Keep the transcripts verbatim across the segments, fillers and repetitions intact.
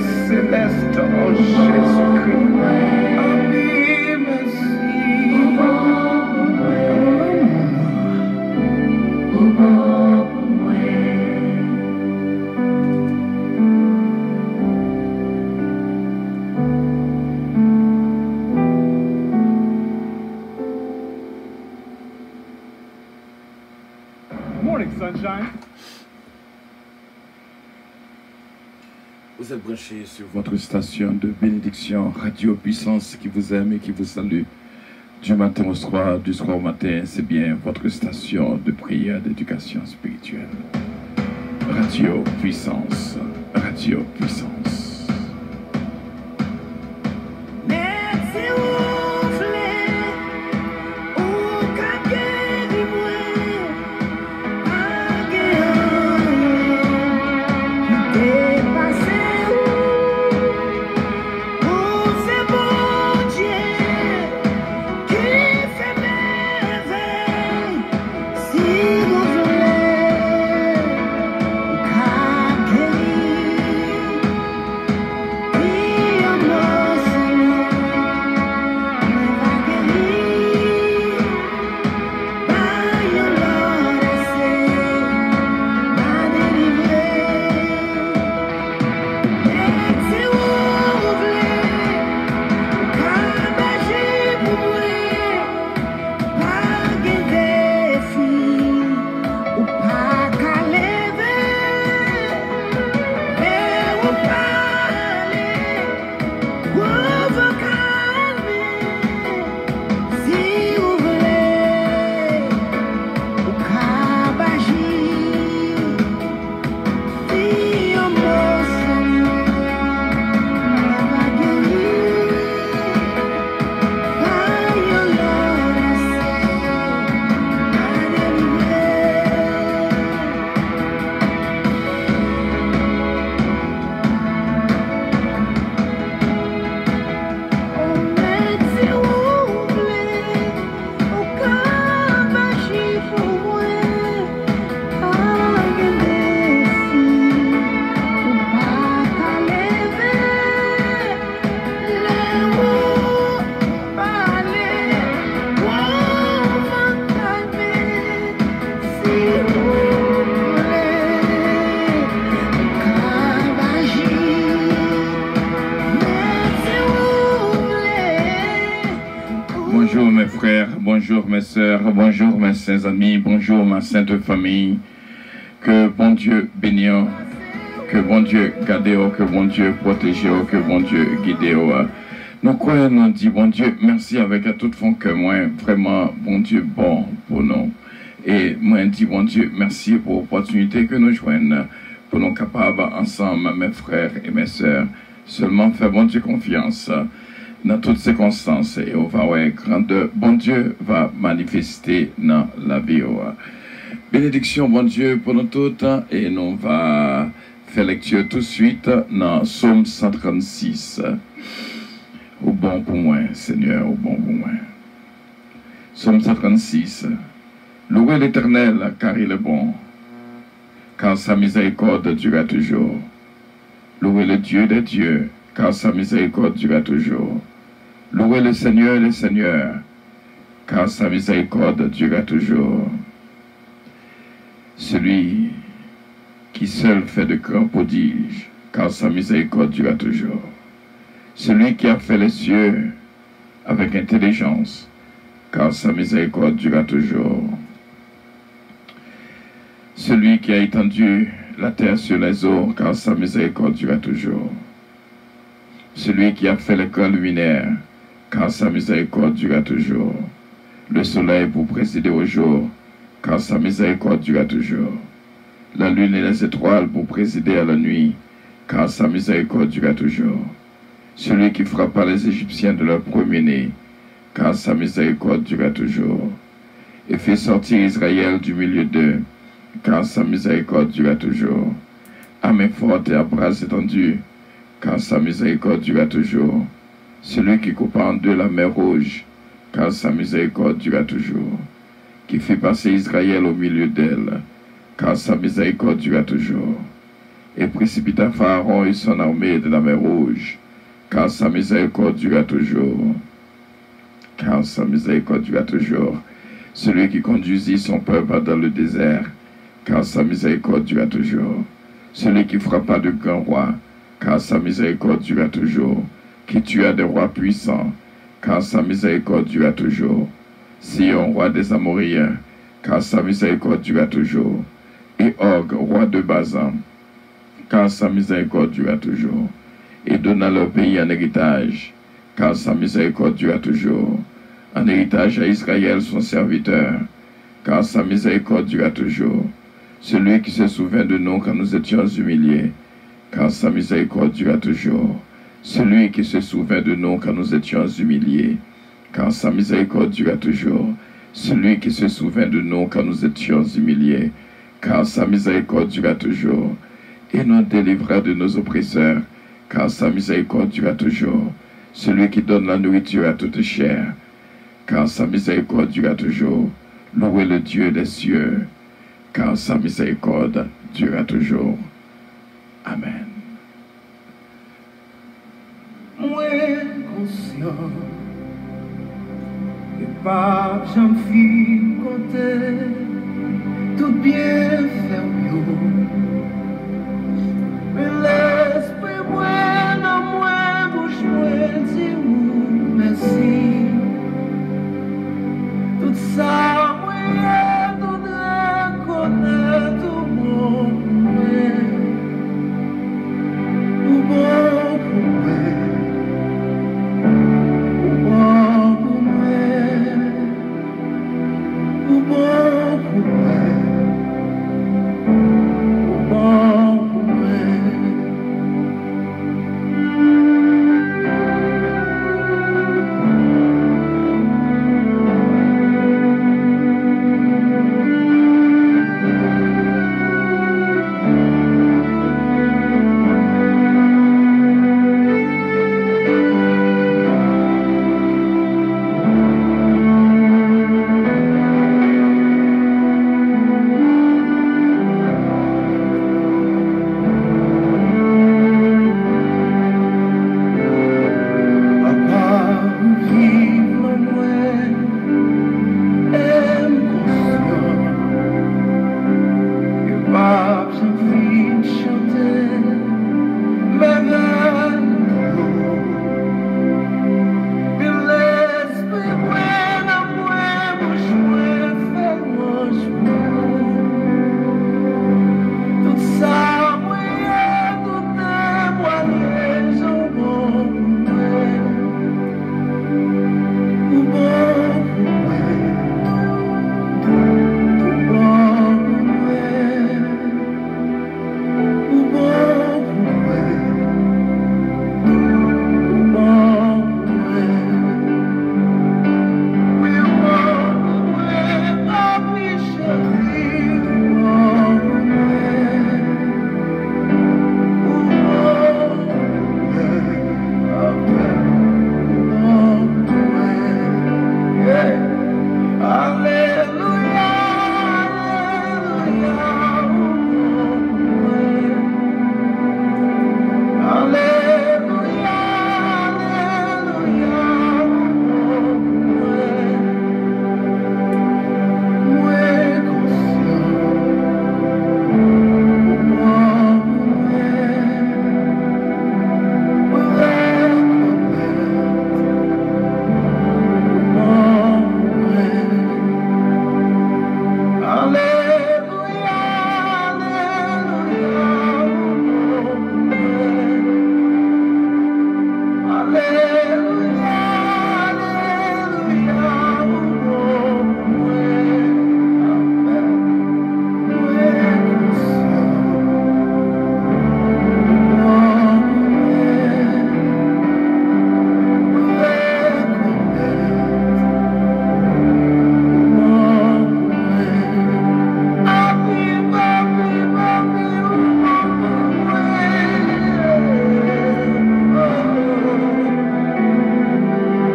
céleste en Jésus-Christ. Amen, Morning, sunshine. Vous êtes branchés sur votre station de bénédiction Radio Puissance qui vous aime et qui vous salue. Du matin au soir, du soir au matin, c'est bien votre station de prière, d'éducation spirituelle. Radio Puissance, Radio Puissance. Bonjour mes frères, bonjour mes sœurs, bonjour mes saints amis, bonjour ma sainte famille. Que bon Dieu bénisse, que bon Dieu garde, que bon Dieu protège, que bon Dieu guide. Nous croyons, nous dit bon Dieu, merci avec à tout fond que moi, vraiment bon Dieu bon pour nous. Et moi dis bon Dieu, merci pour l'opportunité que nous joignons pour nous capables ensemble, mes frères et mes sœurs, seulement faire bon Dieu confiance dans toutes circonstances et on va voir grandeur. Bon Dieu va manifester dans la vie. Bénédiction, bon Dieu, pour nous tous et nous va faire lecture tout de suite dans Psaume cent trente-six. Au bon pour moi, Seigneur, au bon pour moi. Psaume cent trente-six. Louez l'Éternel car il est bon, car sa miséricorde durera toujours. Louez le Dieu des dieux, car sa miséricorde durera toujours. Louez le Seigneur des seigneurs, car sa miséricorde durera toujours. Celui qui seul fait de grands prodiges, car sa miséricorde durera toujours. Celui qui a fait les cieux avec intelligence, car sa miséricorde durera toujours. Celui qui a étendu la terre sur les eaux, car sa miséricorde durera toujours. Celui qui a fait les grands luminaires, car sa miséricorde durera toujours. Le soleil pour présider au jour, car sa miséricorde durera toujours. La lune et les étoiles pour présider à la nuit, car sa miséricorde durera toujours. Celui qui frappa les Égyptiens de leur premier-né, car sa miséricorde durera toujours. Et fait sortir Israël du milieu d'eux, car sa miséricorde durera toujours. À main forte et à bras étendus, car sa miséricorde durera toujours. Celui qui coupa en deux la mer rouge, car sa miséricorde durera toujours. Qui fait passer Israël au milieu d'elle, car sa miséricorde durera toujours. et précipita Pharaon et son armée de la mer Rouge, car sa miséricorde dura toujours. Car sa miséricorde dura toujours. Celui qui conduisit son peuple dans le désert, car sa miséricorde dura toujours. Celui qui frappa de grands rois, car sa miséricorde dura toujours. Qui tua des rois puissants, car sa miséricorde dura toujours. Sion, roi des Amoréens, car sa miséricorde dura toujours. Et Og, roi de Bazan, car sa miséricorde dura toujours. Et donna leur pays en héritage, car sa miséricorde dura toujours. En héritage à Israël son serviteur, car sa miséricorde dura toujours. Celui qui se souvient de nous quand nous étions humiliés, car sa miséricorde dura toujours. Celui qui se souvient de nous quand nous étions humiliés, car sa miséricorde dura toujours. Celui qui se souvient de nous quand nous étions humiliés, car sa miséricorde dura toujours. Et nous délivra de nos oppresseurs, car sa miséricorde dura toujours. Celui qui donne la nourriture à toute chair, car sa miséricorde dura toujours. Louez le Dieu des cieux, car sa miséricorde dura toujours. Amen. Moi conscient et pas j'en fis compter tout bien fait mais l'esprit moi dans moi bouche moi dis merci tout ça moi tout reconnaître tout bon tout bon pour moi.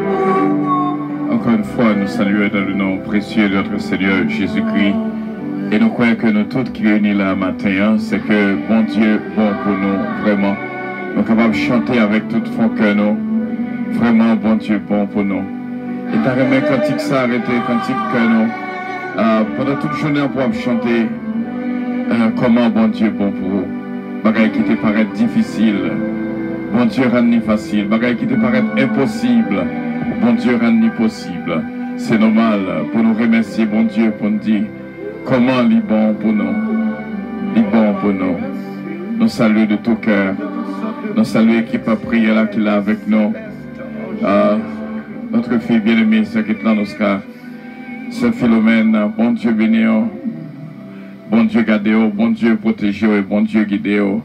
Saluer dans le nom précieux de notre Seigneur Jésus-Christ. Et nous croyons que nous tous qui réunis là matin, c'est que bon Dieu, bon pour nous, vraiment. Nous sommes capables de chanter avec tout fond que nous. Vraiment, bon Dieu, bon pour nous. Et t'as remis cantique ça arrêté, cantique que nous. Euh, pendant toute journée, on pourra chanter euh, comment bon Dieu, bon pour vous. Bagaille qui te paraît difficile, bon Dieu rend facile. Bagaille qui te paraît impossible, bon Dieu rend possible. C'est normal pour nous remercier, bon Dieu, pour nous dire comment il est bon pour nous. Il est bon pour nous. Nous saluons de tout cœur. Nous saluons l'équipe à prière là qui est là avec nous. Euh, notre fille bien-aimée, c'est Kitlan Oscar. C'est Philomène, bon Dieu béni. Bon Dieu gardez-vous, bon Dieu protégez-vous et bon Dieu guidez-vous.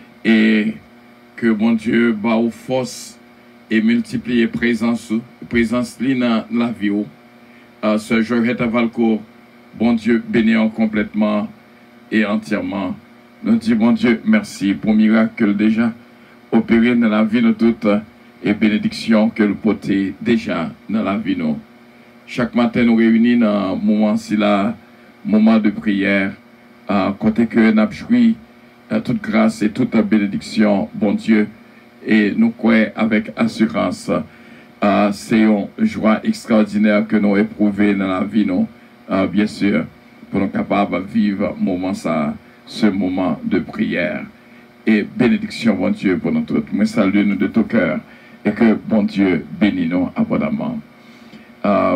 Et que bon Dieu bat aux forces et multiplie présence, présence dans la vie. Uh, ce Georgette Valcourt, bon Dieu bénissons complètement et entièrement. Nous disons bon Dieu merci pour le miracle déjà opéré dans la vie de toutes et bénédiction que le porté déjà dans la vie nous. Chaque matin nous réunissons dans un moment si là, moment de prière, à uh, côté que nous jouit uh, toute grâce et toute bénédiction, bon Dieu, et nous croyons avec assurance. Uh, c'est une joie extraordinaire que nous éprouvons dans la vie, nous, uh, bien sûr, pour nous capables de vivre moment ça, ce moment de prière. Et bénédiction, bon Dieu, pour nous tous. Moi, salue nous de tout cœur et que bon Dieu bénisse nous abondamment. Uh,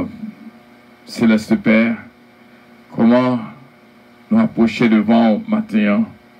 Céleste Père, comment nous approcher devant matin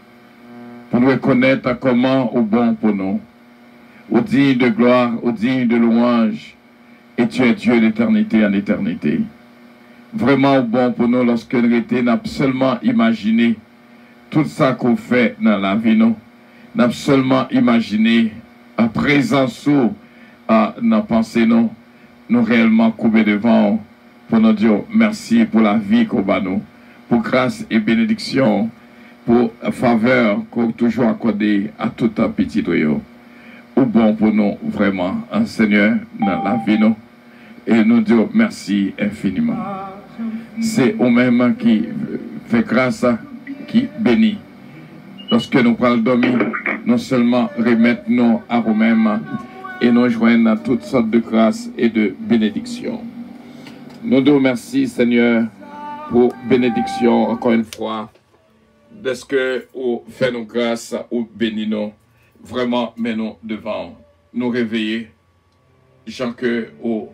pour nous reconnaître comment au bon pour nous. Au digne de gloire, au digne de louange, et tu es Dieu d'éternité en éternité. Vraiment bon pour nous lorsque nous n'avons seulement imaginé tout ça qu'on fait dans la vie, nous n'avons seulement imaginé à présence ou à nos pensées, nous, nous réellement couper devant pour nous dire merci pour la vie qu'on a nous, pour grâce et bénédiction, pour faveur qu'on toujours accordé à tout un petit doyau. Ou bon pour nous, vraiment, un Seigneur, dans la vie, nous. Et nous disons merci infiniment. C'est au-même qui fait grâce, qui bénit. Lorsque nous prenons dormir, non seulement remettre nous à nous-mêmes et nous joindre à toutes sortes de grâces et de bénédictions. Nous disons merci, Seigneur, pour bénédiction, encore une fois, de ce que vous faites nos grâces ou bénis nous. Vraiment, mais nous devons nous réveiller, gens que oh,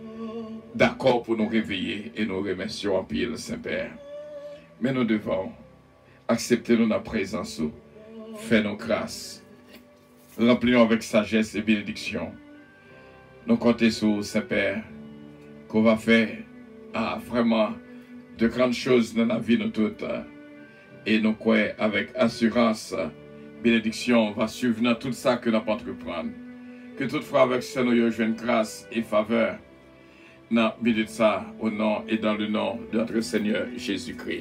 d'accord pour nous réveiller et nous remercions en pile, Saint-Père. Mais nous devons accepter notre présence, faire nos grâces, remplir avec sagesse et bénédiction. Nous comptons sur Saint-Père, qu'on va faire ah, vraiment de grandes choses dans la vie de toutes. Et nous croyons avec assurance. Bénédiction va suivre dans tout ça que nous avons entreprendre. Que toutefois avec ce nous ayons une grâce et faveur dans le ça au nom et dans le nom de notre Seigneur Jésus-Christ.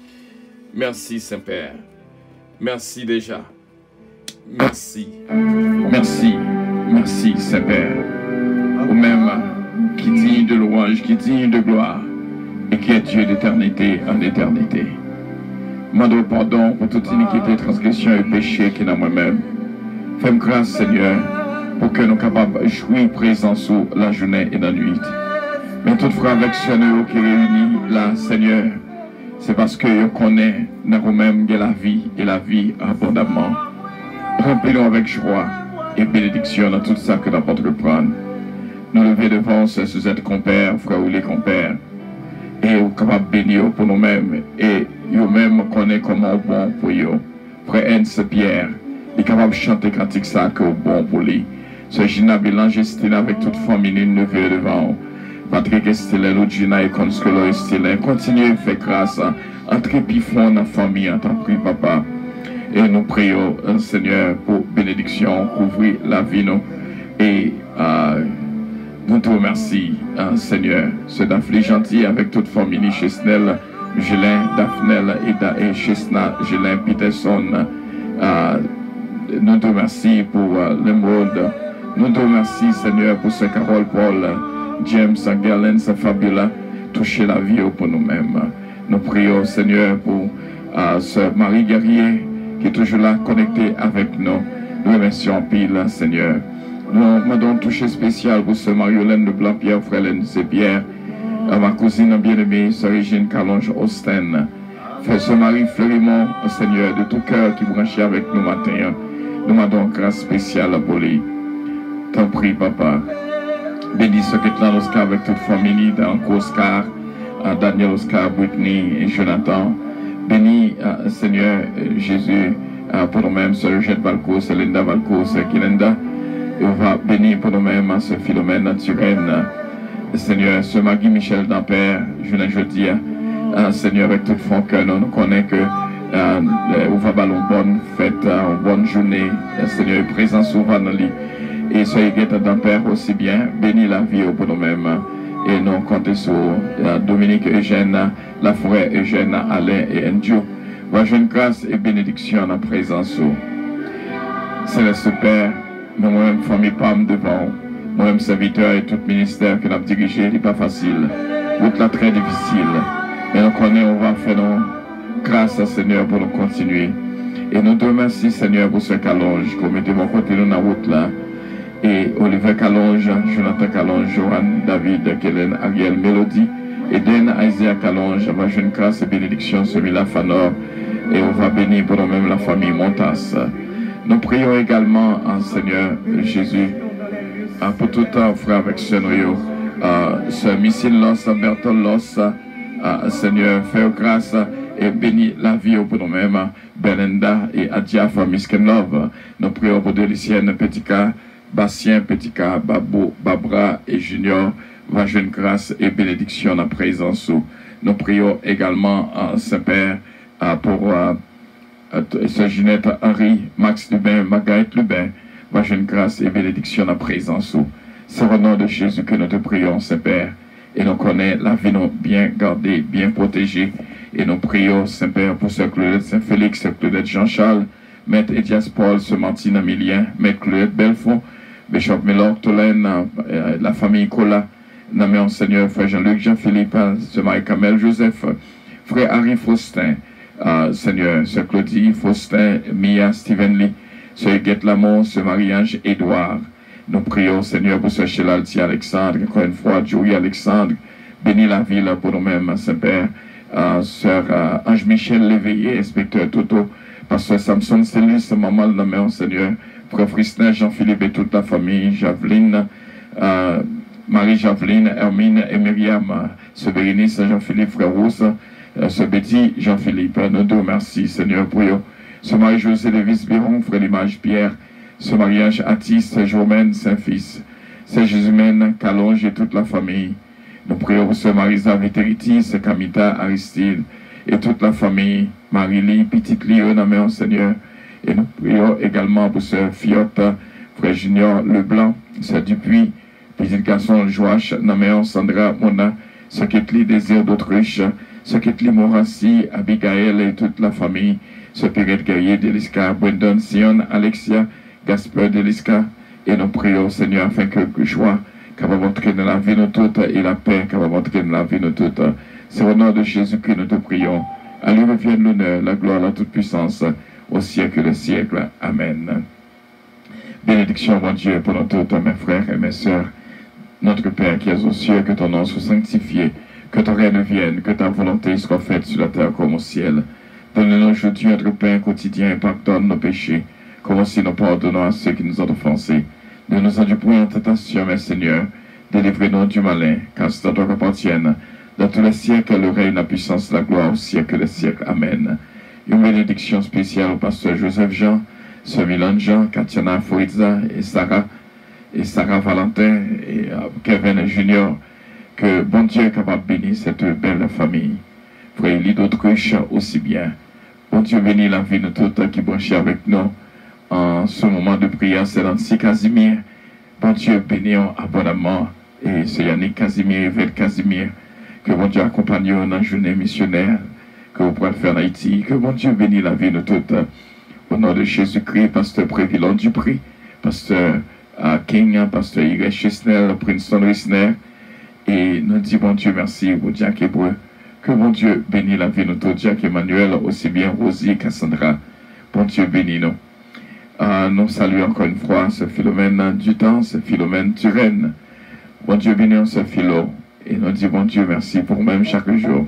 Merci Saint-Père. Merci déjà. Merci. Merci. Merci Saint-Père. Au même qui digne de louange, qui digne de gloire et qui est Dieu d'éternité en éternité. Demande pardon pour toute iniquité, transgression et péché qui est dans moi-même. Fais-moi grâce, Seigneur, pour que nous soyons capables de jouir présent sur la journée et la nuit. Mais toutefois, avec ce nous qui réunit là, Seigneur, c'est parce que nous connaissons dans nous-mêmes la vie et la vie abondamment. Remplis-nous avec joie et bénédiction dans tout ça que nous avons entreprendre. Nous lever devant ce Suzette compère, frère ou les compères. Et nous sommes capables de bénir pour nous-mêmes. Et nous-mêmes connaissons comment on bon pour eux. Frère Hens Pierre, il est capable de chanter cantique ça que bon pour lui. Ce Gina Bélange Estine avec toute famille, nous lever devant. Patrick Estelle, Lugina et Consuelo Estelle. Continuez à faire grâce. Entrez pifon dans la famille, en tant que papa. Et nous prions, Seigneur, pour bénédiction, couvrir la vie, nous. Et euh, nous te remercions, hein, Seigneur, ce Daphné gentil avec toute famille, Chesnel, Gélin, Daphnel et, da, et Chesna, Gélin, Peterson. Euh, nous te remercions pour euh, l'émeraude. Nous te remercions, Seigneur, pour ce Carole Paul, James, Gerlens, Fabiola, toucher la vie pour nous-mêmes. Nous prions, Seigneur, pour uh, ce Marie guerrier qui est toujours là, connecté avec nous. Nous remercions pile, Seigneur. Nous demandons un toucher spécial pour ce Marie-Hélène de Blanc-Pierre, frère Hélène Pierre, à ma cousine bien-aimée, sœur Régine Calonge Austin. Fais ce mari Fleurimont, Seigneur, de tout cœur qui branchait avec nous matin. Nous demandons grâce spéciale pour lui. T'en prie, Papa. Bénis ce qui est là, Oscar, avec toute famille, dans Oscar, Daniel, Oscar, Whitney et Jonathan. Bénis, uh, Seigneur uh, Jésus, uh, pour nous-mêmes, Sœur Eugène Valcourt, Linda Valcourt, Sœur Kilenda. Et on va bénir pour nous-mêmes, ce Philomène Turenne. Seigneur, ce Magui Michel d'Ampère, je ne je dis, uh, Seigneur, avec tout fond cœur, nous, nous connaissons que uh, on va avoir une bonne fête, uh, une bonne journée. Uh, Seigneur, présent souvent dans lui. Et Sœur Guetta d'Ampère aussi bien, bénis la vie pour nous-mêmes. Et nous comptons sur uh, Dominique Eugène, la forêt Eugène, Alain et Andrew. Va jouer une grâce et bénédiction en présence. Céleste Père, moi-même, famille Pam devant, moi-même, serviteur et tout ministère que nous avons dirigé, n'est pas facile. Route là très difficile. Mais nous connaissons, on va faire nos grâce à Seigneur pour nous continuer. Et nous te remercions, Seigneur, pour ce Calonge, qu'on mette mon côté dans la route là. Et Olivier Calonge, Jonathan Calonge, Johan, David, Kellen, Ariel, Mélodie, Eden, Isaiah Calonge, va jouer une grâce et bénédiction sur Mila Fanor, et on va bénir pour nous-mêmes la famille Montas. Nous prions également, en Seigneur Jésus, pour tout temps, frère avec ce noyau, ce Missile Loss, Bertol Loss, Seigneur, fais grâce et bénis la vie pour nous-mêmes, Belinda et Adia, famille Skenlove. Nous prions pour Délicienne, Petit Cas, Bastien, Petit Cas, Babou, Babra et Junior, va jouer une grâce et bénédiction en présence. Nous prions également à Saint-Père pour Sœur Ginette, Henri, Max Lubin, Margaret Lubin, va jouer une grâce et bénédiction en présence. C'est au nom de Jésus que nous te prions, Saint-Père, et nous connaissons la vie nous bien gardée, bien protégée, et nous prions, Saint-Père, pour Sœur Claudette Saint-Félix, Sœur Claudette Jean-Charles, Maître Étias Paul, Sœur Martine Amilien, Maître Claudette Belfond, Bishop Mélor Tolaine, la famille Cola, nommé Seigneur, Frère Jean-Luc, Jean-Philippe, Sœur Marie-Camel, Joseph, Frère Harry Faustin, uh, Seigneur, Sœur Claudie, Faustin, Mia, Stephen Lee, Sœur Guette Lamont, Sœur Marie-Ange, Édouard. Nous prions, Seigneur, pour Sœur Chélalti Alexandre, encore une fois, Joey Alexandre, bénis la ville pour nous-mêmes, Saint-Père, uh, Sœur uh, Ange-Michel Léveillé, inspecteur Toto, Pasteur Samson Célus, maman, nommé Seigneur, Frère Fristin, Jean-Philippe et toute la famille, Javeline, uh, Marie-Javeline, Hermine et Myriam, ce Bérénice, Jean-Philippe, Frère Rousse, ce Betty, Jean-Philippe. Nous te remercions, Seigneur, pour eux. Ce Marie-José Lévis Biron, Frère L'Image Pierre, ce mariage Atis, Jomène, Saint-Fils, ce Jésus-Mène, Calonge et toute la famille. Nous prions pour ce Marisa Vétériti, ce Camita, Aristide et toute la famille, Marie-Lie, Petite Lie, nommé Seigneur. Et nous prions également pour ce Fiotte, Frère Junior Leblanc, ce Dupuis, petit garçon Joach, nommé Sandra Mona, ce qui est le désir d'Autriche, ce qui est le Morassi, Abigail et toute la famille, ce Pérette Guerrier d'Eliska, Brendan Sion, Alexia, Gasper d'Eliska, et nous prions, Seigneur, afin que le joie capable d'entrer dans la vie de toutes et la paix capable d'entrer dans la vie de toutes. C'est au nom de Jésus que nous te prions. À lui revienne l'honneur, la gloire, la toute puissance, au siècle des siècles. Amen. Bénédiction, mon Dieu, pour nous tous, mes frères et mes sœurs. Notre Père qui es aux cieux, que ton nom soit sanctifié, que ton règne vienne, que ta volonté soit faite sur la terre comme au ciel. Donne-nous aujourd'hui notre pain quotidien et pardonne nos péchés, comme aussi nous pardonnons à ceux qui nous ont offensés. Ne nous induis point en tentation, mais Seigneur, délivrez-nous du malin, car c'est à toi qu'appartiennent, dans tous les siècles, le règne, la puissance, la gloire, au siècle des siècles. Amen. Une bénédiction spéciale au pasteur Joseph Jean, Sœur Milan Jean, Katiana Foïza et Sarah, et Sarah Valentin et uh, Kevin Junior, que bon Dieu est capable de bénir cette belle famille. Frère Élie d'Autruche aussi bien. Bon Dieu bénit la vie de toutes qui branchent avec nous en ce moment de prière. C'est Nancy Casimir. Bon Dieu bénit abondamment. Et c'est Yannick Casimir, Yvette Casimir. Que bon Dieu accompagne dans la journée missionnaire que vous pourrez faire en Haïti. Que bon Dieu bénit la vie de toutes. Au nom de Jésus-Christ, Pasteur Prévilon Dupré, Pasteur uh, King, Pasteur Irène Chesnel, Princeton Risner. Et nous disons bon Dieu merci, vous Dieu Hébreu, Que bon Dieu bénisse la vie de notre Jacques Emmanuel, aussi bien Rosie, Cassandra. Bon Dieu bénisse nous. Euh, nous saluons encore une fois ce Philomène du temps, ce Philomène Turenne. Bon Dieu bénisse ce Philo. Et nous disons bon Dieu merci pour même chaque jour.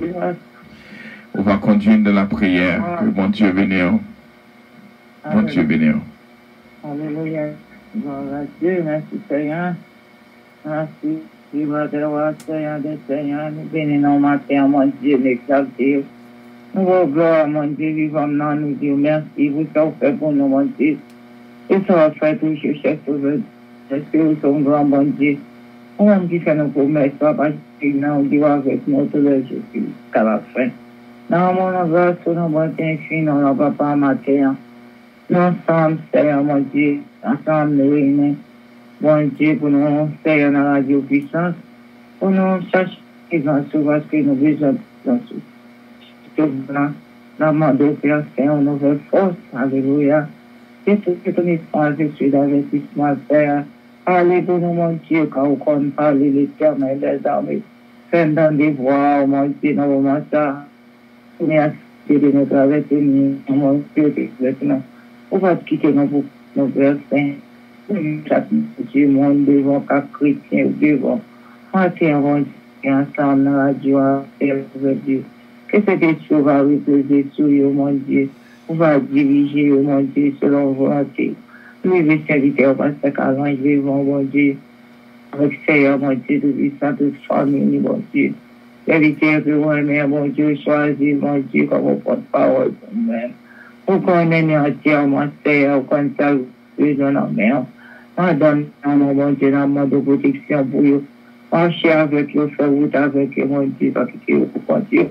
On va conduire de la prière. Que bon Dieu bénisse. Bon Dieu bénisse. Alléluia. Gloire à Dieu, merci Seigneur. Merci. Viva de roi, Seigneur des Seigneurs. Nous bénissons matin, mon Dieu, l'exalté. Nous vous gloire, mon Dieu, vivant dans nous dire merci. Vous avez fait pour nous, mon Dieu. Et ça va faire toujours, cher sauveur. Est-ce que vous sommes grand, mon Dieu? On dit que nous promesses, papa, nous disons avec nous tous les jours jusqu'à la fin. Dans mon grâce, nous bon infini, nous papa matin. Nous ensemble, Seigneur, mon Dieu, ensemble, nous réunissons. Bon Dieu, pour nous, Seigneur, dans la radio puissance, pour nous chercher les ansous, parce que nous besoin d'ansous. Tout là, nous demandons, Père Saint, une nouvelle force, alléluia. Et tout ce que nous faisons, je suis d'avertissement, Père. Parlez pour nous, mon Dieu, quand vous comptez parler l'éternel des armées. Faites dans des voix, mon Dieu, dans le moment ça. Merci de nous traverser, mon Dieu, maintenant. On va quitter nos nos Père Saint. Chaque Dieu, monde devant, chaque chrétien devant. Entièrement, ensemble dans la joie, Dieu. Que cette chose va reposer sur vous, mon Dieu. On va diriger, mon Dieu, selon volonté. Nous, les serviteurs, parce qu'à l'ange devant, mon Dieu. Avec Seigneur, mon Dieu, de puissant, de famille, mon Dieu. Serviteurs que vous aimez, mon Dieu, choisir, mon Dieu, comme vous porte-parole pour nous-mêmes. Vous connaissez entièrement, Seigneur, vous connaissez dans la mer. Madame, mon Dieu, dans le monde de protection pour vous. Marchez avec vous, faire route avec vous, mon Dieu, parce que vous continuez.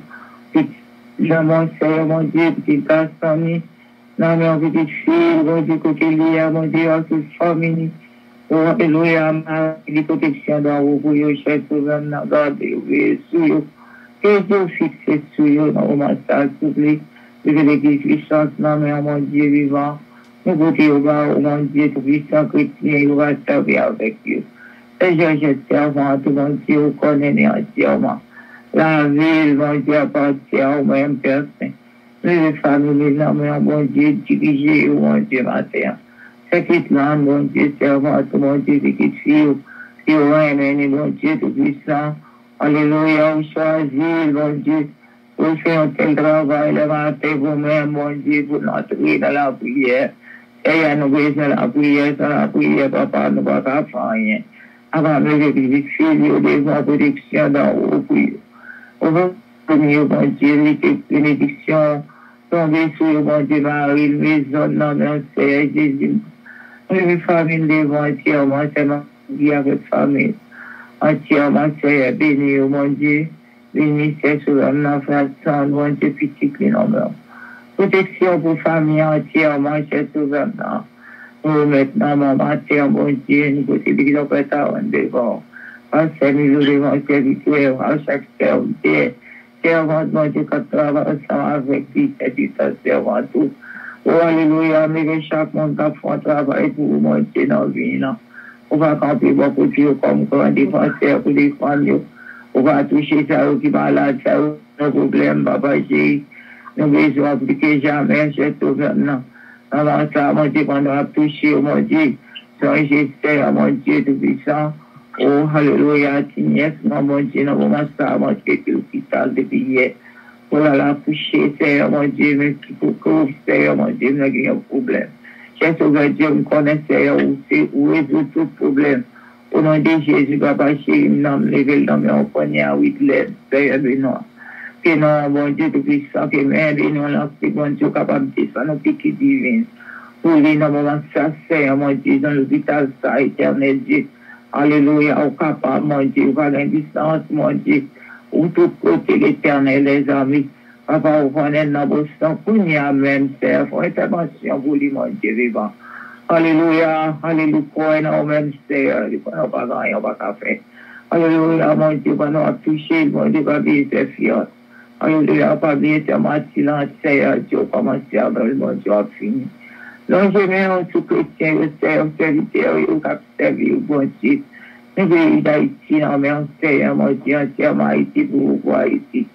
Je m'en sais, mon Dieu, petite garçon, dans mes petites filles, mon Dieu, côté lié, mon Dieu, en toute famille. Alléluia, ma protection dans vous, pour vous, cher souverain, gardez vous, sur vous. Que Dieu fixe sur vous, dans vos massages, s'il vous plaît. Que l'église puissance, non, mon Dieu vivant. Nous goûtons au bas, mon Dieu, tout puissant chrétien, il va servir avec vous. Et je jette servant, tout mon Dieu, vous connaissez entièrement. La ville, mon Dieu, appartient au même personne. Nous, les familles, non, mon Dieu, dirigez, mon Dieu, matin. C'est qu'il land, mon Dieu, servant, tout mon Dieu, petite fille, qui règne, mon Dieu, tout puissant. Alléluia, vous choisissez, mon Dieu. Vous faites un tel travail le matin, vous-même, mon Dieu, pour entrer dans la prière. Et nous besoin de la prière, sans la prière, papa, nous ne pouvons pas faire rien. Avant de lever les filles, devant protection dans vos prières. Au premier, mon Dieu, les bénédictions tombées sur mon Dieu, Marie, maison, non, non, c'est Jésus. Les familles devant entièrement, c'est ma vie avec famille. Entièrement, c'est béni, mon Dieu. Béni, c'est sur l'homme, frère, sans, mon Dieu, petit, les noms. Protection pour famille entièrement, c'est souverain. Nous maintenant, maman, c'est un bon Dieu, nous possibilités de devant. En nous devant serviteur, à chaque serviteur. Servant, mon Dieu, quand travaille ensemble avec lui, c'est du temps, servant tout. Oh, alléluia, mais chaque monde qui fait un travail pour vous, mon Dieu, dans la vie. On va camper beaucoup de Dieu comme grand défenseur pour défendre. On va toucher ça qui est malade, ça, nos problèmes, papa, j'ai. Nous besoin appliquer jamais, j'ai tout maintenant. Avant ça, mon Dieu, quand on a touché, mon Dieu, son gesteur, mon Dieu, tout puissant. Oh, alléluia, Tignès, mon Dieu, nous avons ça, mon Dieu, qui est l'hôpital depuis hier. Pour la coucher, Seigneur, mon Dieu, mais qui faut que, Seigneur, mon Dieu, nous avons un problème. J'ai sauvé Dieu, me connaît, Seigneur, où résout tout problème. Au nom de Jésus, papa, chéri, nous avons levé le nom, mais on connaît à huit lettres, Seigneur, Benoît. Que non, bon Dieu, tout puissant, que merde, nous avons bon Dieu, capable de descendre nos piquets divines. Pour les moments, ça, Seigneur, mon Dieu, dans l'hôpital, ça, éternel Dieu. Alléluia, au capable, mon Dieu, par l'indistance, mon Dieu, où tout côté l'éternel, les amis. Papa, vous connaissez dans vos sangs, pour nous, même, Seigneur, faut intervention pour lui, mon Dieu, vivant. Alléluia, alléluia, quoi, non, même, Seigneur, on n'a pas rien, on n'a pas faire. Alléluia, mon Dieu, on a touché, mon Dieu, pas bien, c'est fier. Alléluia, pas bien, c'est ma silence, Seigneur, Dieu, commence à faire, mon Dieu, a fini. Donc, je mets en tout chrétien, le Seigneur, serviteur, le cap servi, le bon Dieu. Nous venons d'Haïti, non, mais on Seigneur, mon Dieu, entièrement Haïti, pour vous voir ici.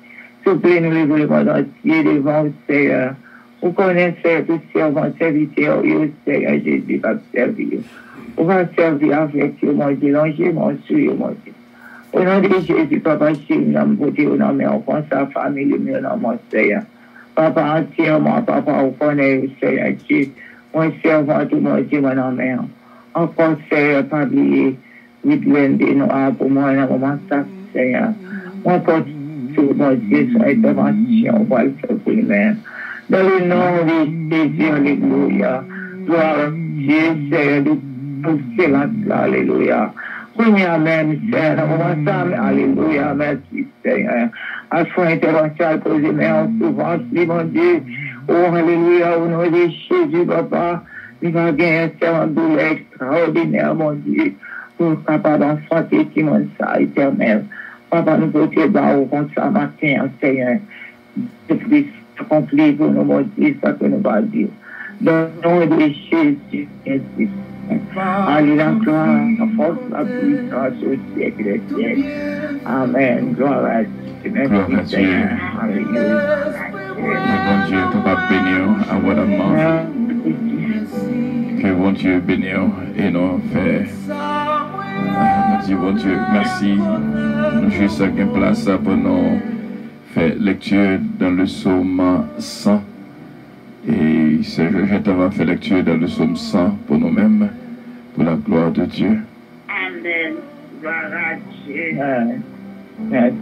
Souple-nous le monde entier devant le Seigneur. Vous connaissez tous servants, serviteurs, au Seigneur Jésus va servir. On va servir avec eux, mon Dieu, l'ange, mon Dieu, mon Dieu. Au nom de Jésus, Papa, si nous avons voté au nom de mon enfant, sa famille, le mieux dans mon Seigneur. Papa, entièrement, Papa, on connaît le Seigneur Dieu. Mon servant, tout mon Dieu, mon amour. Encore, Seigneur, pas oublier, oui, lundi, nous avons pour moi, dans le moment, ça, Seigneur. Mon porte, tout mon Dieu, son intervention, on va le faire pour lui-même. Dans le nom de Jésus, alléluia. Gloire à Dieu, Seigneur, de tout cela, alléluia. Oui, amen, Seigneur. On va ensemble, alléluia, merci, Seigneur. À son intervention, poser mes en souvent, mon Dieu. Oh, alléluia, au nom de Jésus, Papa. Il va gagner un serment douleur extraordinaire, mon Dieu. Pour capable d'enfanter qui mon ça éternel. Papa, nous pouvons te battre contre ça matin, Seigneur. Depuis accompli pour nous, mon Dieu, ça que nous va dire. Dans le nom de Jésus, merci. Allez, la gloire, la force, la puissance au siècle des siècles. Amen. Gloire à Dieu. Merci, Seigneur. Alléluia. Que bon Dieu capable bénir abondamment. Que bon Dieu bénir et nous fait. Nous disons bon Dieu, merci. Nous juste une place pour nous faire lecture dans le psaume cent. Et je t'avais fait lecture dans le psaume cent pour nous-mêmes, pour la gloire de Dieu. Amen. Gloire à Dieu. Merci.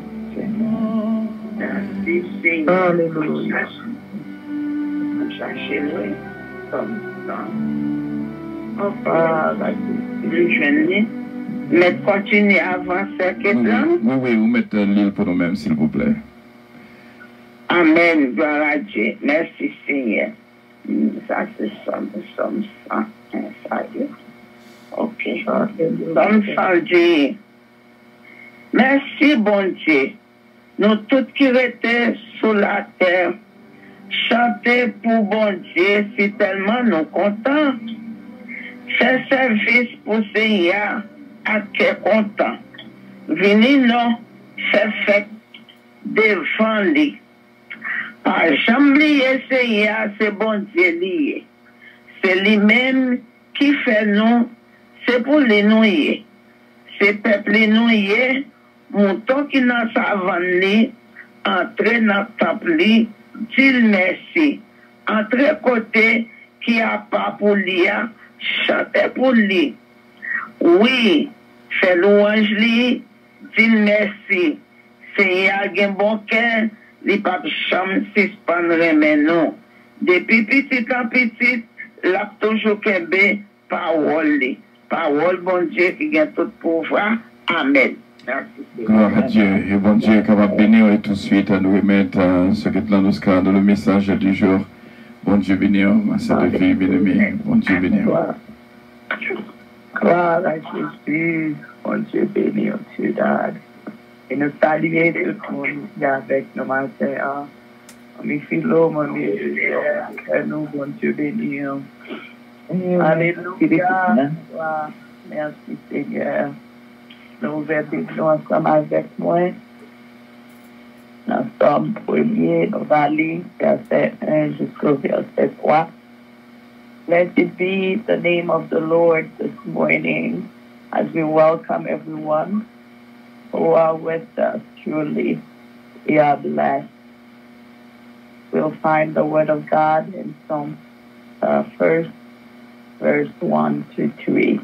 Merci Seigneur. Alléluia. Cherchez-le comme ça. Enfin, le jeune, mais continuez à avancer. Oui, oui, oui, vous mettez l'île pour nous-mêmes, s'il vous plaît. Amen, gloire à Dieu. Merci Seigneur. Ça c'est ça, nous sommes ça. Ça y est. Ok. Somme cent Dieu. Merci bon Dieu. Nous tous qui étaient sur la terre, chanter pour bon Dieu, si tellement nous contents. Faire service pour Seigneur, à qui est content. Venez nous faire fête devant lui. Pas jamais Seigneur, c'est bon Dieu lié. C'est lui-même qui fait nous, c'est pour les nouiller. C'est peuple nouiller, mouton qui n'a savane, entrer dans le temple, dit merci. Entrer côté qui a pas pour lui, chanter pour lui. Oui, fait louange lui, dit merci. Seigneur, un bon cœur. Les papes cham suspendre mais non. Depuis petit en petit, l'a toujours kembe parole. Parole, bon Dieu, qui a tout pouvoir. Amen. Merci. Gloire à Dieu. Et bon Dieu est capable de bénir et tout de suite à nous remettre ce que nous avons dans le message du jour. Bon Dieu bénir, ma sainte fille bien-aimée. Bon Dieu bénir. Gloire à Jésus. Bon Dieu bénir, Dieu d'âme. Et nous saluer tout le monde qui est avec nous matin. Mes philo, mon Dieu, nous, bon Dieu béni. Alléluia. Merci Seigneur. Nous ouvrons nous ensemble avec moi. Dans Somme premier, nous allons lire verset un jusqu'au verset trois. Blessed be the name of the Lord this morning as we welcome everyone who are with us. Truly, we are blessed. We'll find the word of God in Psalm uh, first, verse one to three.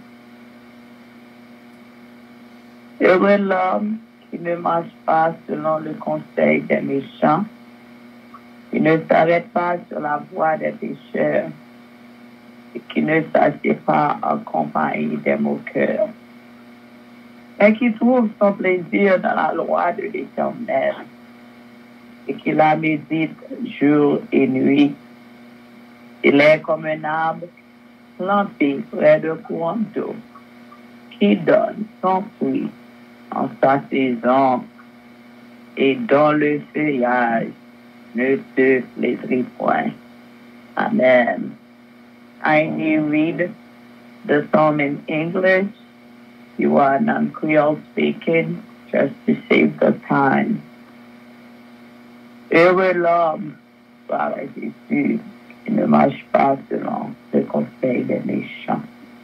Heureux l'homme qui ne marche pas selon le conseil des méchants, qui ne s'arrête pas sur la voie des pécheurs, et qui ne s'assied pas en compagnie des moqueurs, et qui trouve son plaisir dans la loi de l'Éternel, et qui la médite jour et nuit. Il est comme un arbre planté près de courant d'eau, qui donne son fruit en sa saison, et dont le feuillage ne se flétrit point. Amen. I need read the psalm in English. You are non-Creole speaking, just to save the time. Heureux l'homme par Jésus qui ne marche pas selon le conseil des méchants.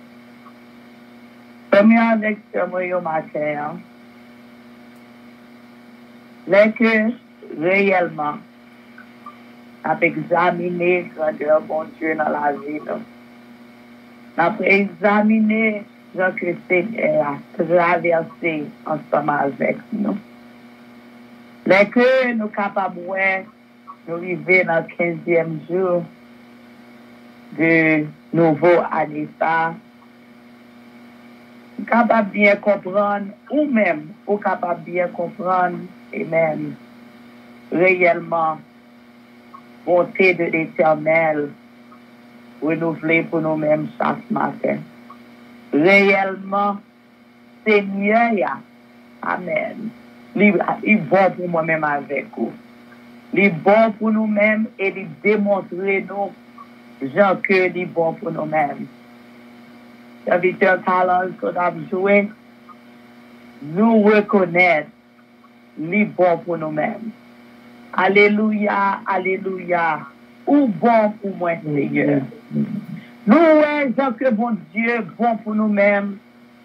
Première lecture au matin, c'est que réellement, à examiner grandeur bon Dieu dans la vie, après examiner ce que Seigneur a traversé ensemble avec nous. Les que nous sommes capables de nous arriver dans le quinzième jour de nouveau année ça, nous sommes capables de bien comprendre, ou même, ou capables de bien comprendre, et même, réellement, bonté de l'Éternel, renouvelée pour nous-mêmes chaque matin. Réellement, Seigneur, amen. Il est bon pour moi-même avec vous. Il est bon pour nous-mêmes et il démontre nous, Jean, que il est bon pour nous-mêmes. Serviteur talent qu'on a joué, nous reconnaître, il est bon pour nous-mêmes. Alléluia, alléluia. Ou bon pour moi, Seigneur. Nous, Jean, que bon Dieu, bon pour nous-mêmes.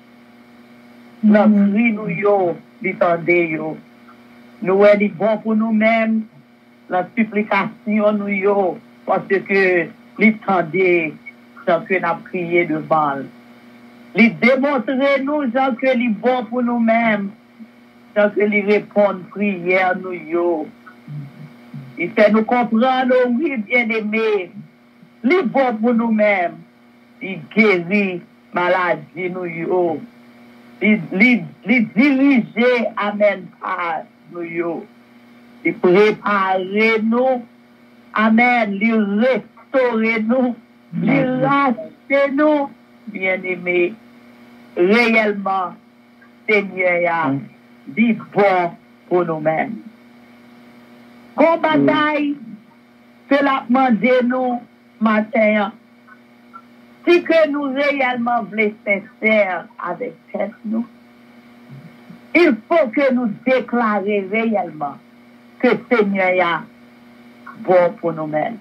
Notre cri, nous, yo. L'étendez, yo. Nous est bon pour nous-mêmes, la supplication nous yo, parce que l'étendez, tant que nous avons prié devant. Les démontrer nous, tant que les bon pour nous-mêmes, tant que les répondre prière nous yo. Il fait nous comprendre, oui, bien-aimés, les bon pour nous-mêmes, il guérit maladie nous yo. Les diriger, amen, par nous, les préparer nous, amen, les restaurer nous, les racheter nous, bien-aimés, réellement, Seigneur, dit bon pour nous-mêmes. Qu'on bataille, que la demandé nous, matin, si que nous réellement voulons sincères avec tête nous, il faut que nous déclarions réellement que Seigneur est bon pour nous-mêmes.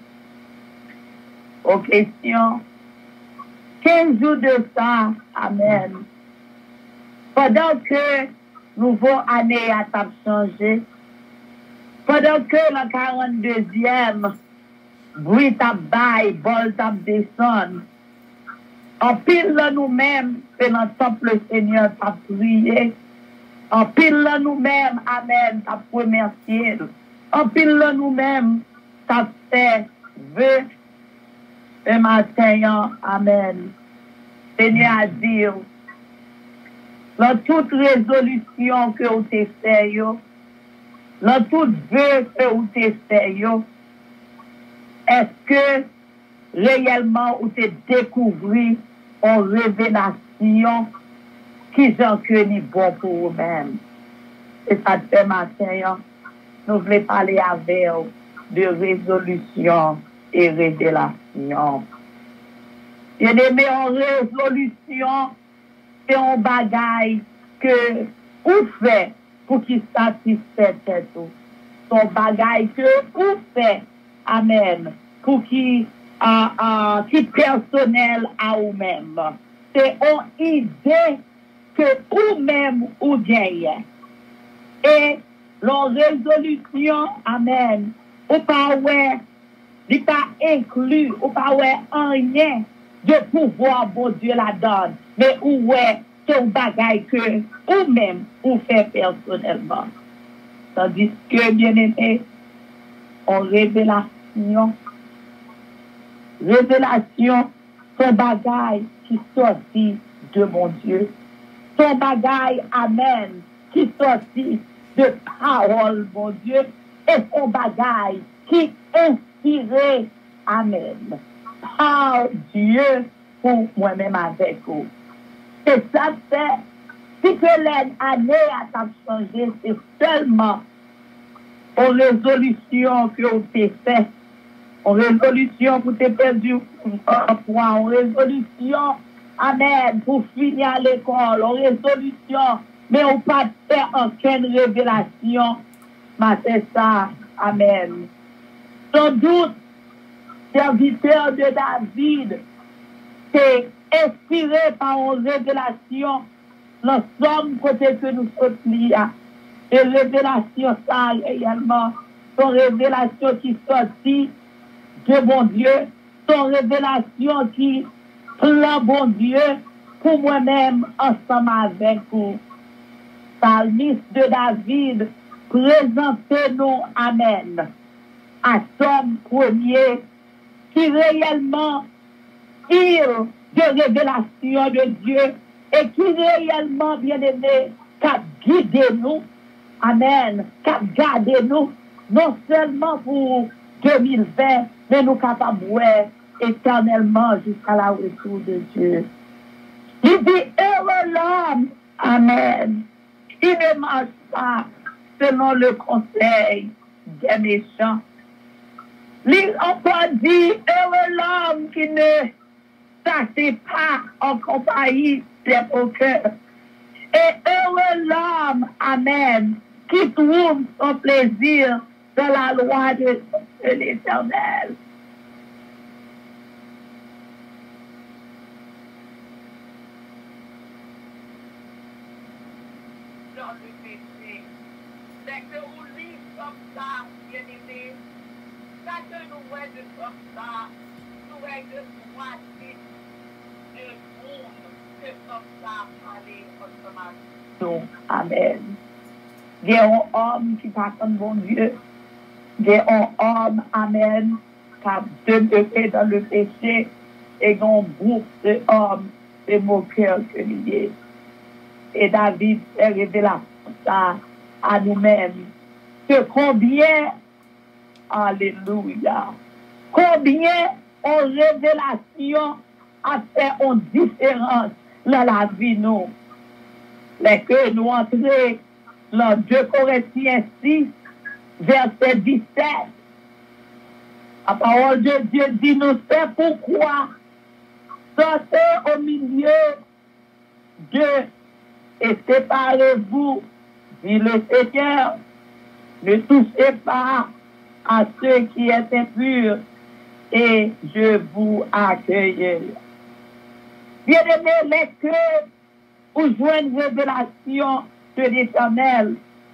Aux questions, quinze jours de ça, amen. Pendant que nouveau année a changé, pendant que la quarante-deuxième bruit t'a bail, bol t'a descend, en pile là nous-mêmes, que dans le temple le Seigneur t'a prié. En pile là nous-mêmes, amen, t'a remercié. En pile là nous-mêmes, t'a fait vœu. Et matin, amen. Seigneur a dit, dans toute résolution que vous avez fait, dans tout vœu que vous avez fait, est-ce que réellement vous avez découvert en révélation qui j'en connais bon pour vous-même? Et ça fait matin, nous voulons parler avec vous de résolution et révélation. Bien aimé, en résolution, c'est un bagage que vous faites pour qu'il satisfait tout. Son bagage que vous faites, amen, pour qu'il uh, uh, qui personnel à vous-même. C'est une idée que vous-même vous gagnez. Et la résolution, amen, ou pas ouais, il pas inclus, ou pas ouais rien de pouvoir, bon Dieu la donne, mais ou ouais, c'est un bagage que vous-même vous faites personnellement. Tandis que, bien aimé, en révélation, révélation, son bagage qui sortit de mon Dieu. Son bagage, amen, qui sortit de parole, mon Dieu, et son bagage qui inspiré, amen, par Dieu pour moi-même avec vous. C'est ça fait, si que l'année a changé, c'est seulement en résolution que vous avez fait, en résolution pour te perdu un point, en résolution, amen, pour finir à l'école, en résolution, mais on pas faire aucune révélation, mais c'est ça, Amen. Sans doute, serviteur de David, c'est inspiré par une révélation, l'ensemble côté que nous sommes liés. Et révélation, ça également, son révélation qui sortit de bon Dieu, son révélation qui plan bon Dieu pour moi-même ensemble avec vous. Psalmiste de David, présentez-nous, Amen, à Somme premier, qui réellement tire de révélation de Dieu et qui réellement, bien aimé, qu'a guidé nous, Amen, qu'a gardé nous, non seulement pour deux mille vingt, mais nous capables de voir éternellement jusqu'à la retour de Dieu. Il dit, heureux l'homme, Amen, qui ne marche pas selon le conseil des méchants. Il encore dit, heureux l'homme qui ne s'assied pas en compagnie des moqueurs. Et heureux l'homme, Amen, qui trouve son plaisir dans la loi de, de l'Éternel. Dans le péché, c'est que vous lisez comme ça, bien aimé, ça que nous voyons de comme ça, nous voyons de droite et monde, que comme ça, aller automatiquement. Amen. Il y a un homme qui t'attend, bon Dieu. Il y a un homme, Amen, qui a demeuré dans le péché et un groupe d'hommes, de moqueurs que il est. Et David fait révéler ça à nous-mêmes. Que combien, alléluia, combien en révélation a fait une différence dans la vie nous. Mais que nous entrons dans deux Corinthiens six, verset dix-sept. La parole de Dieu dit, nous c'est pourquoi sortez au milieu de et séparez-vous, dit le Seigneur, ne touchez pas à ceux qui est impurs et je vous accueille. Bien-aimés, les cœurs où jouent une révélation de l'Éternel.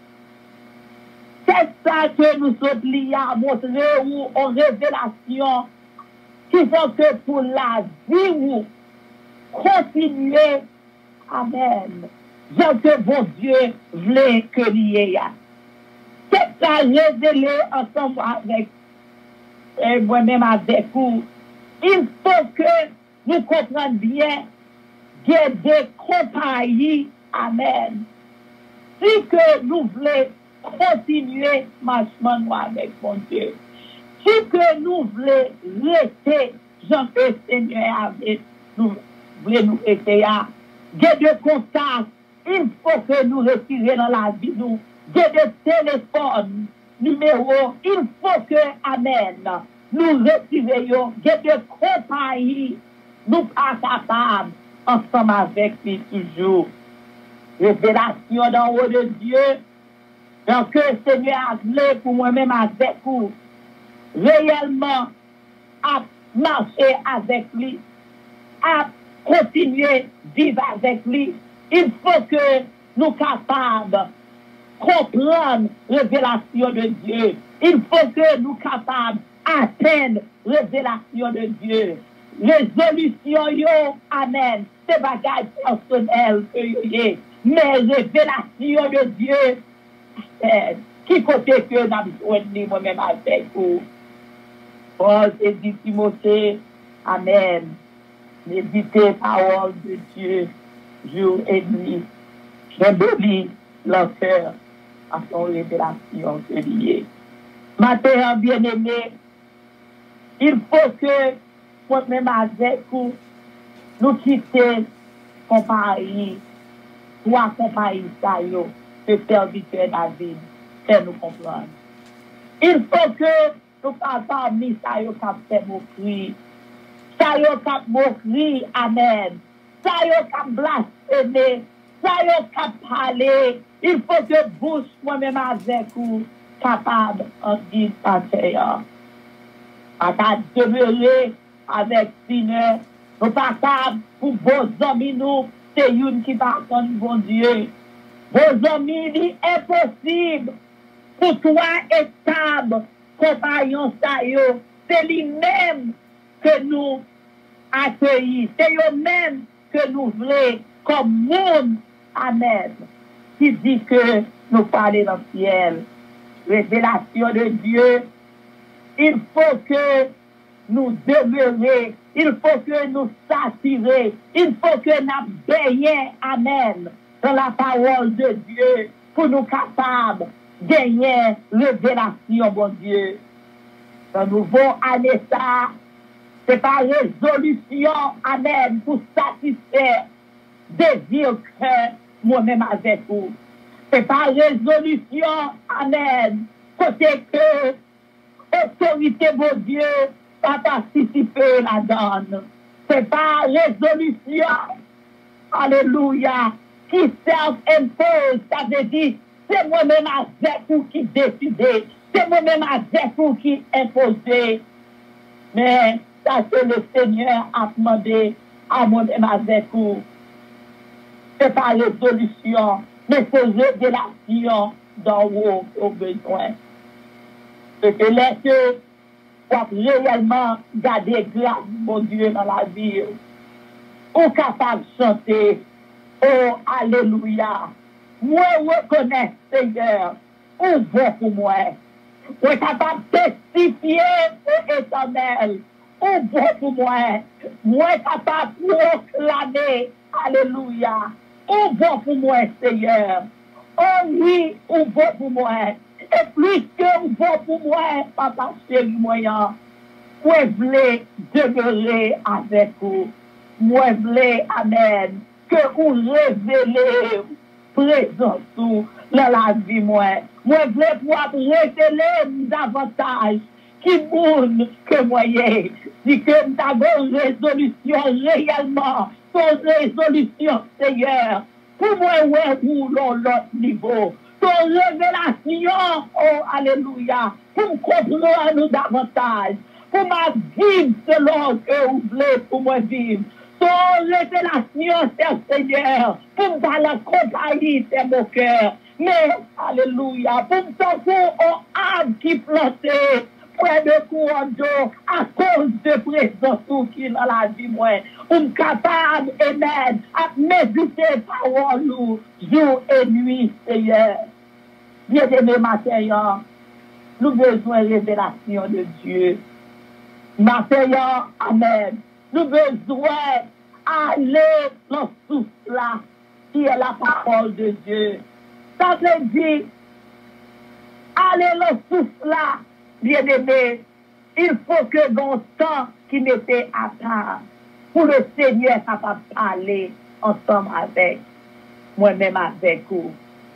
C'est ça que nous sommes liés à montrer ou en révélation qui font que pour la vie ou continuer. Amen. Jean que bon Dieu voulait que lié. C'est ça révélé ensemble avec et moi-même avec vous. Il faut que nous comprenions bien qu'il y a des compagnies. Amen. Si que nous voulons continuer marchement avec mon Dieu, si que nous voulons rester, Jean que le Seigneur avait, nous voulons nous rester à, des de contacts, il faut que nous retirions dans la vie, nous, des de téléphones, numéros, il faut que, Amen, nous retirions, des de compagnie, nous pas capables, ensemble avec lui toujours. Révélation d'en haut de Dieu, donc que le Seigneur a voulu pour moi-même avec vous, réellement, à marcher avec lui, à continuer à vivre avec lui. Il faut que nous capables de comprendre la révélation de Dieu. Il faut que nous capables d'atteindre la révélation de Dieu. Résolution, yo, amen, c'est bagage personnel que yo, mais révélation de Dieu, qui côté que nous avons moi-même avec vous. Paul et dit Timothée, amen. Méditez parole de Dieu, jour et nuit. Embellis leur cœur à son révélation liée. Maintenant, bien-aimé, il faut que moi-même avec vous, nous quittions compagnie, trois compagnies, ça y est, le serviteur David, fait nous comprendre. Il faut que nous pas mis ça y est, qui fait moquerie. Ça y est, qui moquerie, amen. Ça y est, qui blasphémer. Ça y est, qui parler. Il faut que bouche moi-même avec vous, capable en guide intérieur. Pas qu'à demeurer avec Seigneur. Nous pas capables pour vos amis nous, c'est une qui pardonne, bon Dieu. Vos amis, il est impossible pour toi stable, compagnon ça yo. C'est lui-même que nous accueillons. C'est lui-même que nous voulons comme monde. Amen. Qui dit que nous parlons dans le ciel. Révélation de Dieu. Il faut que nous demeurions. Il faut que nous s'attirer. Il faut que nous baignions. Amen. Dans la parole de Dieu. Pour nous capables de gagner révélation, bon Dieu. Dans nouveau année ça, c'est pas résolution. Amen. Pour satisfaire désir que moi-même avec vous. C'est pas résolution, amen. Côté que autorité, bon Dieu, pas participer là-dedans. C'est pas résolution, alléluia, qui self-impose. Ça veut dire, c'est moi-même avec vous qui décidez. C'est moi-même avec vous qui imposez. Mais ça, c'est le Seigneur a demandé à moi-même avec vous. C'est pas résolution, mais c'est révélation d'en haut au besoin. C'est que laissez pour réellement garder grâce, mon Dieu, dans la vie. Ou capable de chanter, oh, alléluia. Moi, reconnais, Seigneur, ou bon pour moi. Ou capable de testifier au éternel, ou bon pour moi. Moi, capable de proclamer, alléluia. Ou bon pour moi, Seigneur. Oh oui, ou bon pour moi. Et plus que ou bon pour moi, papa chéri moyen. Moi, je voulais demeurer avec vous. Moi, je voulais, amen, que vous révélez présence dans la vie, moi. Moi, je voulais pouvoir révéler davantage qui monde que moi, si que nous avons une résolution réellement, ton résolution, Seigneur, pour moi, ouais, vous, l'autre niveau, ton révélation, oh, alléluia, pour me comprendre nous davantage, pour ma vivre selon que vous voulez pour moi vivre. Ton révélation, c'est Seigneur, pour me faire la compagnie, c'est mon cœur. Mais, alléluia, pour me sentir en âme qui plantait, près de courant d'eau, à cause de présence qui est dans la vie, moi, pour me capable, amen, à méditer parole nous, jour et nuit, Seigneur. Bien-aimé, matin, nous avons besoin de révélation de Dieu. Matin, amen. Nous avons besoin d'aller dans ce souffle-là, qui est la parole de Dieu. Ça veut dire, aller dans ce souffle-là, bien-aimé, il faut que dans le temps qui m'était à part, pour le Seigneur capable de parler ensemble avec moi-même avec vous.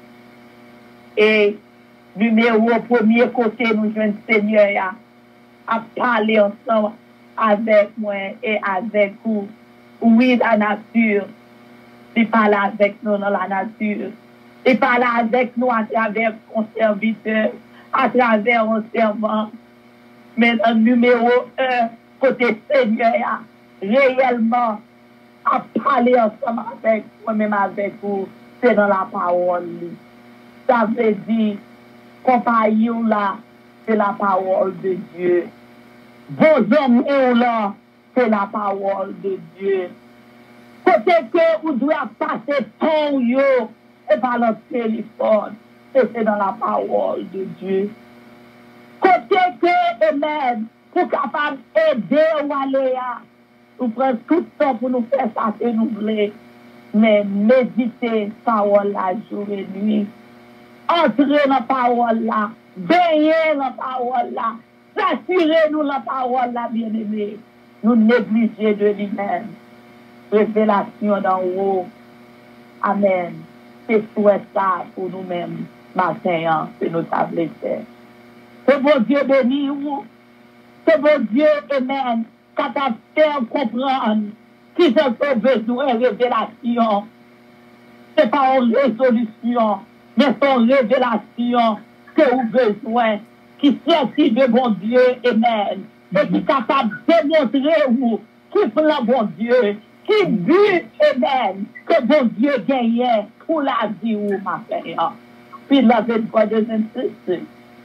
Et numéro premier côté, nous jouons le Seigneur à parler ensemble avec moi et avec vous. Oui, la nature, il parle avec nous dans la nature. Il parle avec nous à travers son serviteur, à travers un servant. Mais le numéro un, côté Seigneur, réellement, à parler ensemble avec moi-même avec vous, c'est dans la parole. Ça veut dire, compagnie là, c'est la parole de Dieu. Vos hommes là, c'est la parole de Dieu. Côté que vous devez passer ton yo, et par le téléphone, c'est dans la parole de Dieu. Côté que, amen, pour capable aider ou aller, nous prenons tout le temps pour nous faire ça que nous voulons. Mais méditer parole la jour et nuit. Entrer dans la parole là, baigner dans la parole là, s'assurer nous la parole là, bien-aimé. Nous négliger de lui-même. Révélation d'en haut. Amen. C'est souhait ça pour nous-mêmes. Matin, c'est notre tablette. C'est bon Dieu béni vous. C'est bon Dieu, amen, capable de faire comprendre qui a besoin de révélation. Ce n'est pas une résolution, mais c'est une révélation que vous besoin, qui sortit de bon Dieu, amen, et qui est capable de démontrer vous, qui plan bon Dieu, qui but, amen, que bon Dieu gagne pour la vie ou ma frère. Beloved brothers and sisters,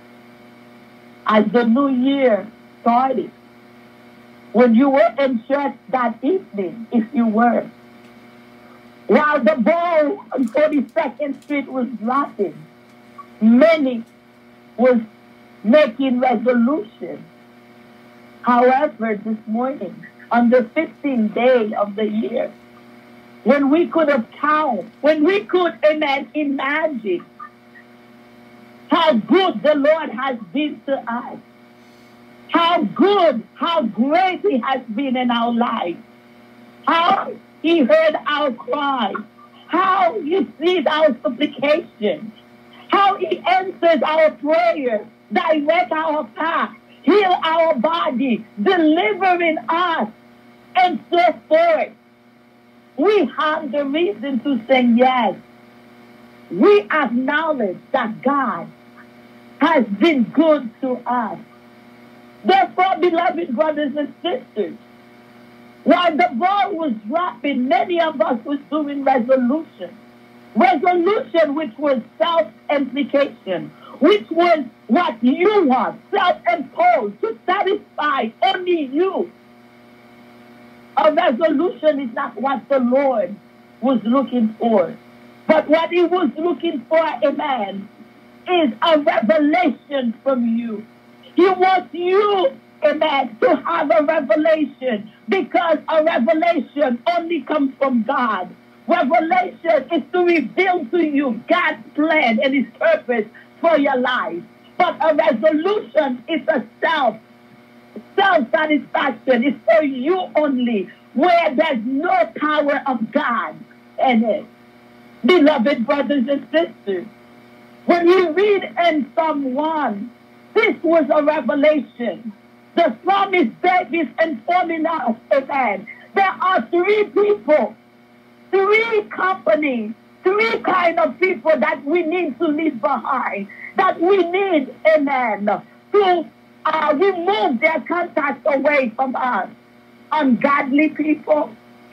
as the new year started, when you were in church that evening, if you were, while the ball on forty-second Street was dropping, many was making resolutions. However, this morning, on the fifteenth day of the year, when we could have counted, when we could, amen, imagine how good the Lord has been to us, how good, how great He has been in our lives, how He heard our cry, how He sees our supplications, how He answers our prayers, direct our path, heal our body, delivering us, and so forth. We have the reason to say yes. We acknowledge that God has been good to us. Therefore, beloved brothers and sisters, while the ball was dropping, many of us was doing resolution. Resolution which was self-implication, which was what you want, self-imposed, to satisfy only you. A resolution is not what the Lord was looking for. But what He was looking for, amen, is a revelation from you. He wants you, amen, to have a revelation, because a revelation only comes from God. Revelation is to reveal to you God's plan and His purpose for your life. But a resolution is a self, self-satisfaction. It's for you only, where there's no power of God in it. Beloved brothers and sisters, when you read in Psalm one, this was a revelation. The psalmist David informing us, amen, there are three people, three companies, three kind of people that we need to leave behind, that we need, amen, to uh, remove their contact away from us. Ungodly people,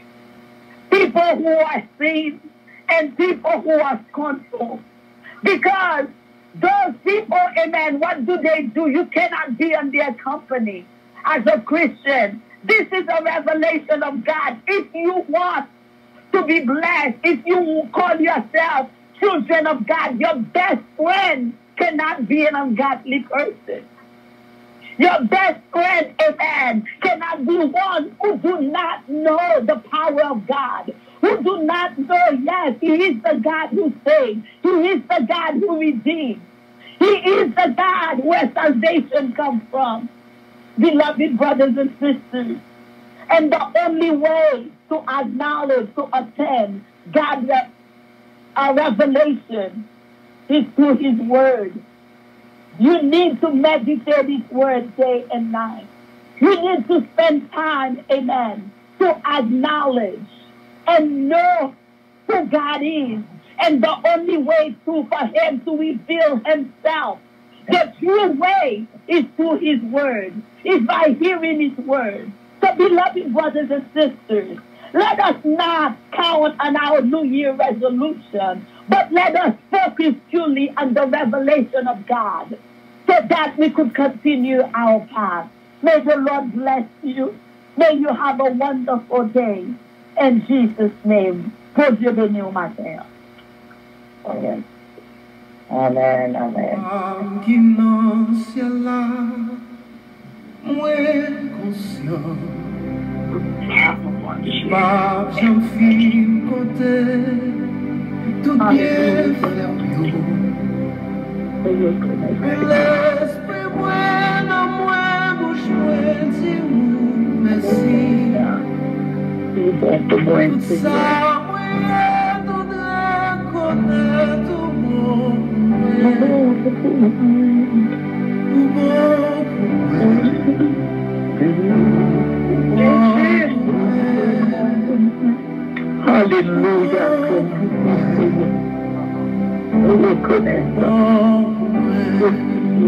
people who are seen, and people who are scornful. Because those people, amen, what do they do? You cannot be in their company as a Christian. This is a revelation of God. If you want to be blessed, if you call yourself children of God, your best friend cannot be an ungodly person. Your best friend, amen, cannot be one who do not know the power of God, who do not know, yes, He is the God who saves. He is the God who redeems. He is the God where salvation comes from. Beloved brothers and sisters, and the only way to acknowledge, to attend God's uh, revelation is through His word. You need to meditate His word day and night. You need to spend time, amen, to acknowledge and know who God is. And the only way to, for Him to reveal Himself, the true way, is through His word, is by hearing His word. So, beloved brothers and sisters, let us not count on our New Year resolution, but let us focus truly on the revelation of God, so that we could continue our path. May the Lord bless you. May you have a wonderful day. In Jesus' name. Pour Dieu bénisse ma terre. Amen. Amen. Amen. Amguinancia lá, mouais conscient. Pas j'en fin côté, tout bien fermieux. L'esprit bueno, moi, bouche moi, dis-moi, merci. Tout ça, moi, tout de connaître mon Hallelujah. We reconnaît.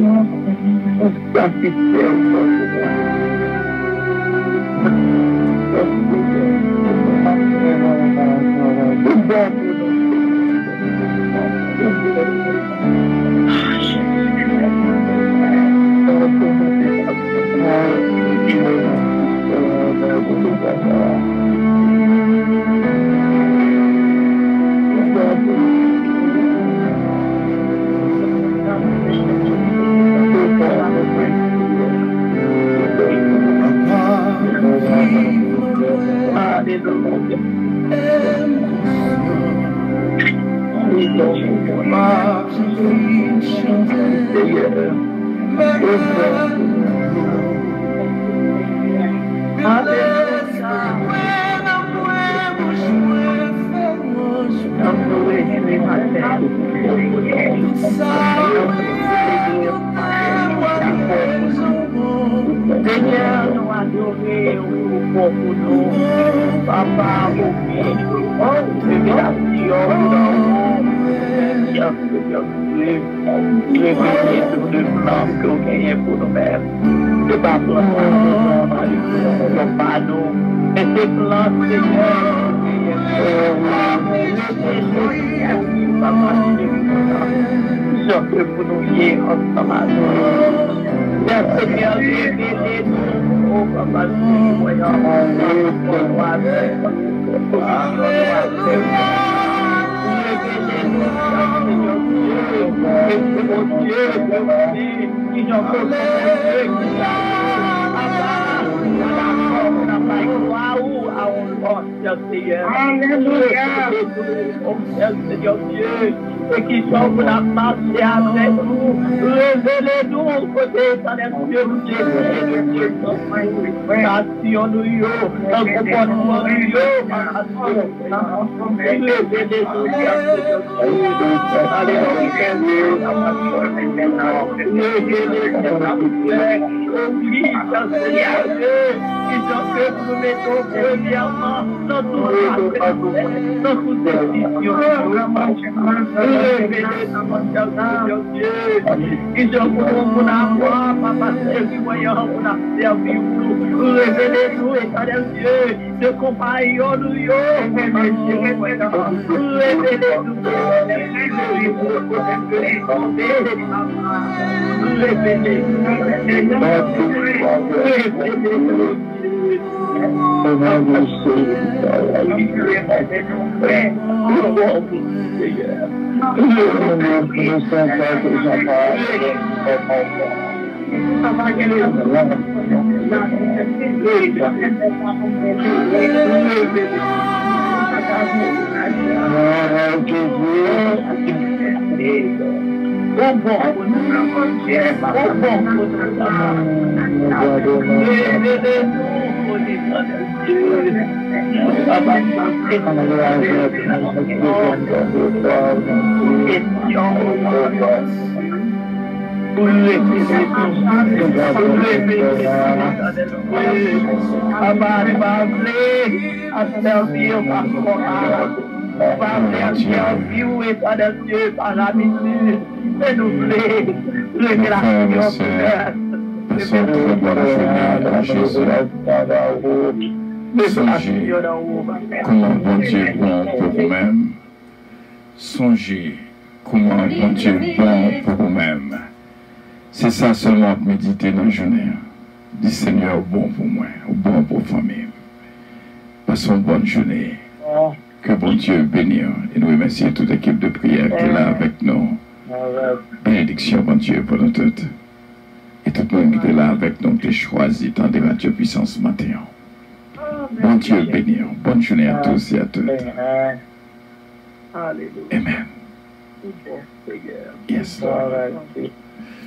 Et qui sont la marcher avec nous, révélez-nous au côté de Dieu, nation nous, un comportement nous, nous mettons premièrement notre décision. Ils ont pour avoir, papa, servi, voyant, on a servi, révélez-nous, état de Dieu, de compagnons, nous, révélez-nous, révélez-nous, Songez comment bon Dieu est bon pour vous-même. Songez comment bon Dieu est bon pour vous-même. C'est ça seulement méditer dans la journée. Dis Seigneur, bon pour moi, bon pour la famille. Passons une bonne journée. Que bon Dieu bénisse. Et nous remercions toute l'équipe de prière qui est là avec nous. Bénédiction, bon Dieu, pour nous toutes. Et tout le monde qui est là avec nous, qui a choisi tant de Radio Puissance matin. Bon Dieu béni. Bonne journée à tous et à toutes. Amen. Yes, Lord.